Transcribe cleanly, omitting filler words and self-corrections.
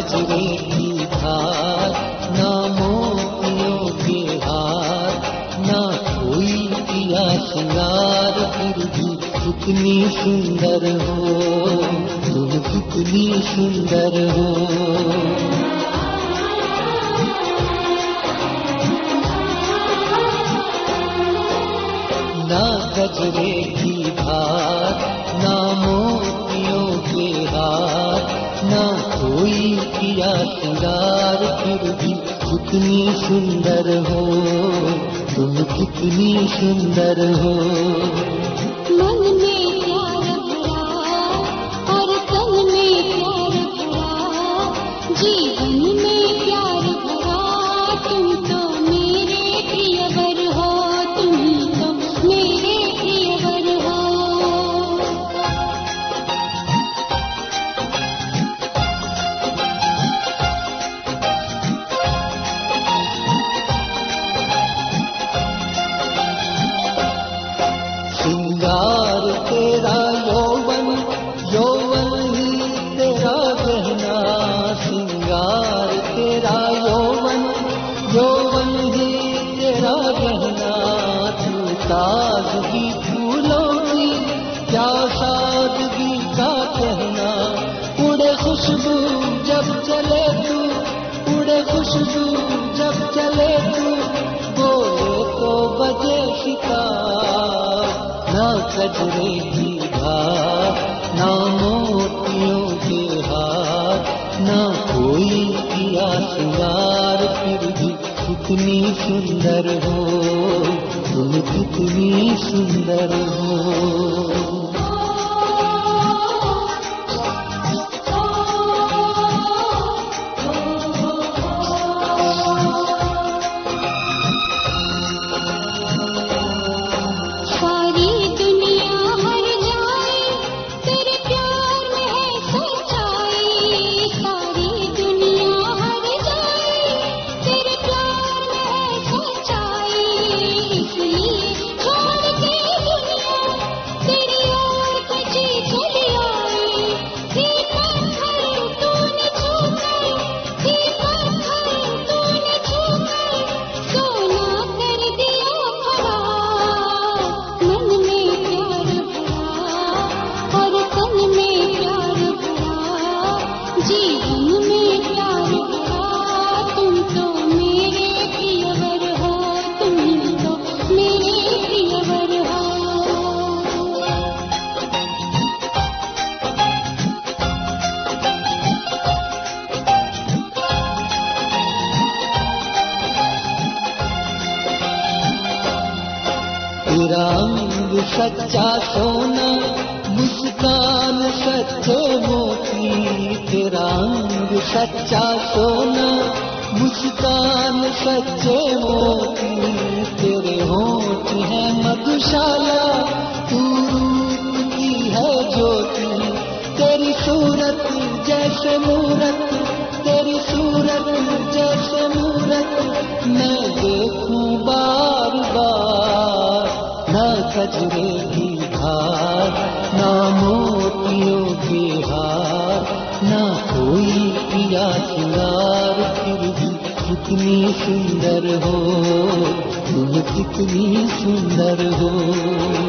गजरे की धार, ना मोतियों के हार, ना कोई किया श्रृंगार, फिर भी कितनी सुंदर हो तुम, कितनी सुंदर हो। ना गजरे की धार, ना मोतियों के हार, ना कोई किया श्रृंगार, फिर भी कितनी सुंदर हो तुम, कितनी सुंदर हो। मन में प्यार भरा और तन में प्यार भरा, जीवन में प्यार भरा, तुम तो मेरे प्रियवर हो, तुम तो मेरे प्रियवर हो। श्रृंगार तेरा यौवन, यौवन ही तेरा गहना, श्रृंगार तेरा यौवन, यौवन ही तेरा गहना, तू ताजगी फूलों की क्या सादगी का कहना, उड़े खुशबू जब चले तू, उड़े खुशबू जब चले तू, बोले तो बजे शिकार। ना गजरे की धार, ना मोतियों के हार, ना कोई किया श्रृंगार, फिर भी कितनी सुंदर हो तुम, कितनी सुंदर हो। सारी दुनिया हर जाए तेरे प्यार में है सच्चाई, सारी दुनिया हर जाए तेरे प्यार में है सच्चाई, इसलिए छोड़ के दुनिया तेरी ओर खची चली आई। ही पत्थर तूने छूकर, ही पत्थर तूने छूकर, सोना कर दिया खड़ा। मन में प्यार भरा और तन में प्यार भरा, जीवन में प्यार भरा, तुम तो मेरे प्रियवर हो, तुम तो मेरे प्रियवर हो। तेरा अंग सच्चा सोना, मुस्कान सच्चे मोती, तेरा अंग सच्चा सोना, मुस्कान सच्चे मोती, तेरे होठ है मधुशाला, तू रूप की है ज्योति, तेरी सूरत जैसे मूरत, तेरी सूरत जैसे मूरत, मैं देखूं बार बार। ना गजरे की धार, ना मोतियों के हार, ना कोई किया श्रृंगार, फिर भी कितनी सुंदर हो तुम, कितनी सुंदर हो।